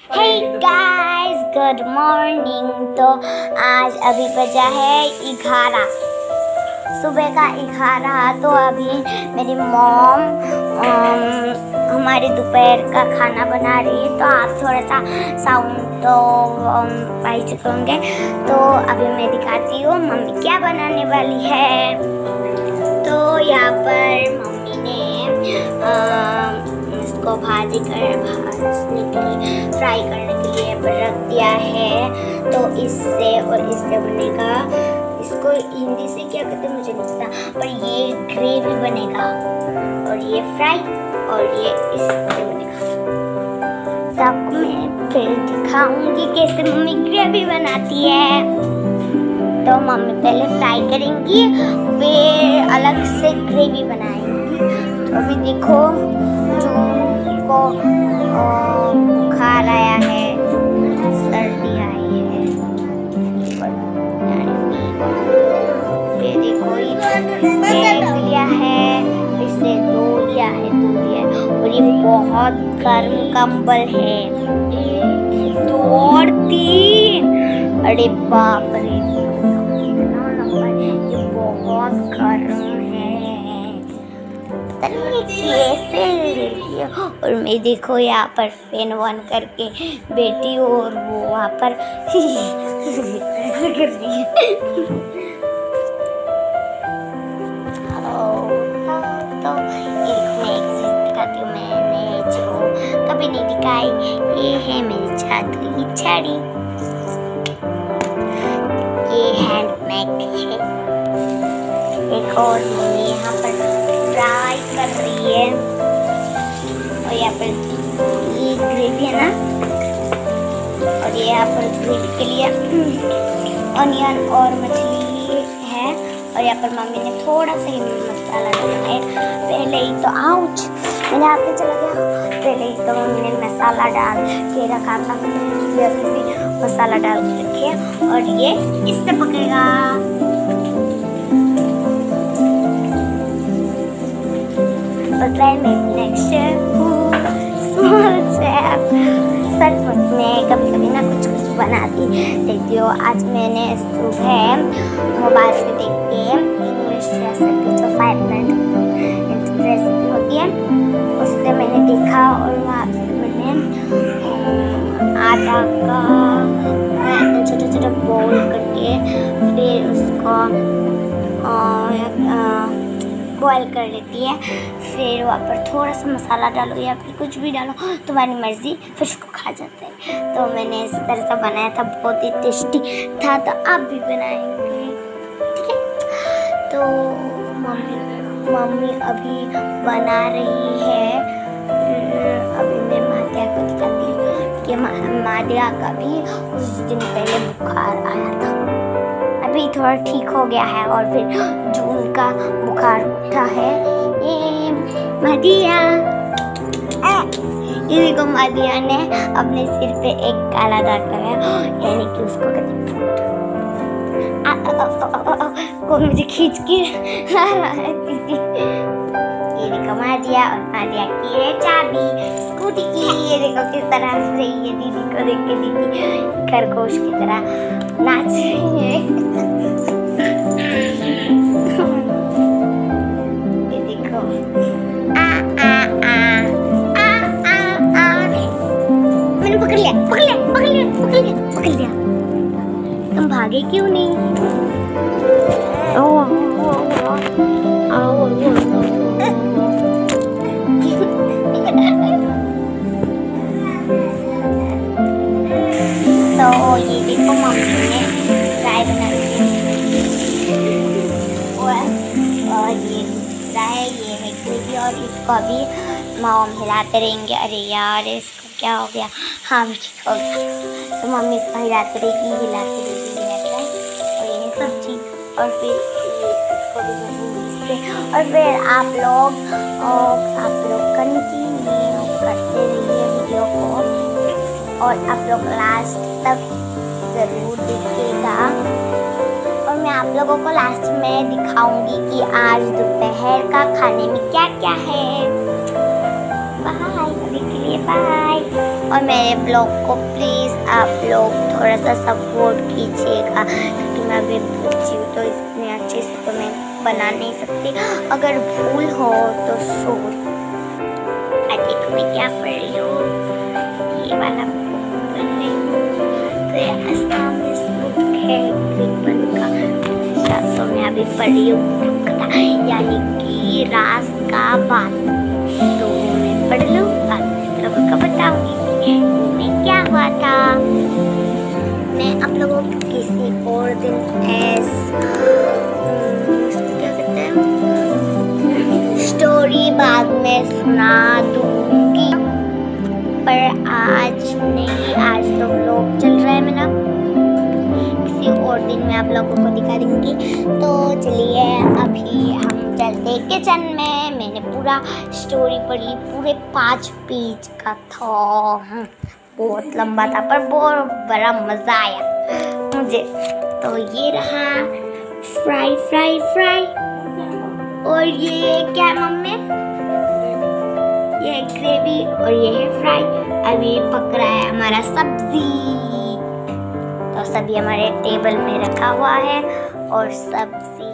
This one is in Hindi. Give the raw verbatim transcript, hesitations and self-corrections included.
Hey guys, good morning. तो आज अभी बजा है ग्यारह, सुबह का ग्यारह। तो अभी मेरी मॉम हमारे दोपहर का खाना बना रही है। तो आप थोड़ा सा साउंड तो पाई चुके होंगे। तो अभी मैं दिखाती हूँ मम्मी क्या बनाने वाली है। तो यहाँ पर मम्मी ने आ, इसको भाजी कर भाजने के लिए, फ्राई करने के लिए रख दिया है। तो इससे और इससे बनेगा, इसको हिंदी से क्या कहते हैं मुझे नहीं पता, पर ये ग्रेवी बनेगा और ये फ्राई और ये इससे बनेगा। तो आपको मैं फिर दिखाऊंगी कैसे मम्मी ग्रेवी बनाती है। तो मम्मी पहले फ्राई करेंगी, फिर अलग से ग्रेवी बनाएंगी। तो अभी देखो जो को बुखार आया है, सर्दी आई है, फिर देखो एक लिया है, इससे दो लिया है, दो लिया है। और ये बहुत गर्म कंबल है, एक दो और तीन। अरे बाप रे, इतना लंबा है, ये बहुत गर्म है। कैसे ले लिया। और मैं देखो यहाँ पर फैन ऑन करके बैठी हूँ और वो वहाँ पर कर रही है। तो एक मैं एक चीज दिखाती हूँ, मैंने जो कभी नहीं दिखाई। ये है मेरी जादुई छड़ी, ये हैंडमेड है। एक और मम्मी यहाँ पर फ्राई कर रही है। और यहाँ पर ये ग्रेवी है ना, और ये यहाँ पर ग्रेवी के लिए ऑनियन और मछली है। और यहाँ पर मम्मी ने थोड़ा सा ही मसाला डाला है पहले ही। तो आउच, मैंने आगे चला गया। पहले ही तो मम्मी ने मसाला डाल के रखा था, अभी भी मसाला डाल के रखे। और ये इससे पकेगा। नेक्स्ट सचमुच में कभी कभी ना कुछ कुछ बनाती देखती हूँ। आज मैंने सुबह मोबाइल से देख के इंग्लिश रेसिपी जो फाइव मिनट रेसिपी होती है उससे मैंने देखा। और वहाँ से मैंने आटा का छोटा छोटा बोल करके फिर उसको बॉयल कर लेती है। फिर वहाँ पर थोड़ा सा मसाला डालो या फिर कुछ भी डालो, तुम्हारी मर्जी, फिर उसको खा जाते हैं। तो मैंने इस तरह से बनाया था, बहुत ही टेस्टी था। तो आप भी बनाएंगे, ठीक है। तो मम्मी मम्मी अभी बना रही है। अभी मैं मादिया को दिखाती हूँ कि मादिया का भी कुछ दिन पहले बुखार आया था, अभी थोड़ा ठीक हो गया है। और फिर जून का बुखार उठा है। ये मादिया, ये देखो मादिया ने अपने सिर पे एक काला दाग लगाया, यानी कि उसको कहते को मुझे खींच के ये देखो मादिया, और मादिया की है चाबी स्कूटी की। ये देखो किस तरह से ये दीदी को देख के दीदी खरगोश की तरह नाच रही है। ये देखो आ आ आ आ आ आ मैंने पकड़ लिया पकड़ लिया पकड़ लिया पकड़ लिया पकड़ लिया। तुम भागे क्यों नहीं? ओ आओ तो ये देखो मम्मी ने फ्राई बना दी और ये दूसरा है, ये है ग्रेवी। और इसको अभी मॉम हिलाते रहेंगे। अरे यार इसको क्या हो गया? हाँ ठीक हो गया। तो मम्मी इसको हिलाते रहेगी हिलाते रहेगी हिलाते। और ये सब्जी, और फिर इसको भी इससे। और फिर आप लोग आप लोग कंटिन्यू करते रहिए वीडियो को, और आप लोग लास्ट तक ज़रूर देखिएगा। और मैं आप लोगों को लास्ट में दिखाऊंगी कि आज दोपहर का खाने में क्या क्या है। बाय, अभी के लिए बाय। और मेरे ब्लॉग को प्लीज़ आप लोग थोड़ा सा सपोर्ट कीजिएगा, क्योंकि मैं अभी बच्ची हूँ तो इतने अच्छे से तो मैं बना नहीं सकती। अगर भूल हो तो सॉरी। देखो मैं क्या पढ़ रही हूँ, ये वाला बुक पढ़ रही हूँ। तो ये असमिस बुक है कृपन का। तो मैं अभी पढ़ रही हूँ कथा, यानी कि राज का बात। तो मैं पढ़ लूँ, बाद में लोगों को बताऊंगी मैं क्या हुआ था। मैं आप लोगों को किसी और दिन ऐसा क्या कहते हैं स्टोरी बाद में सुना दूंगी, पर आज नहीं। आज तो व्लॉग चल रहा है मेरा, किसी और दिन मैं आप लोगों को दिखा दूंगी। तो चलिए अभी हम चलते किचन में। मैंने पूरा स्टोरी पढ़ ली, पूरे पाँच पेज का था, बहुत लंबा था पर बहुत बड़ा मज़ा आया मुझे। तो ये रहा फ्राई फ्राई फ्राई, और ये क्या है मम्मी, ये है ग्रेवी और ये है फ्राई। अभी पक रहा है हमारा सब्जी। तो सब्जी हमारे टेबल में रखा हुआ है और सब्जी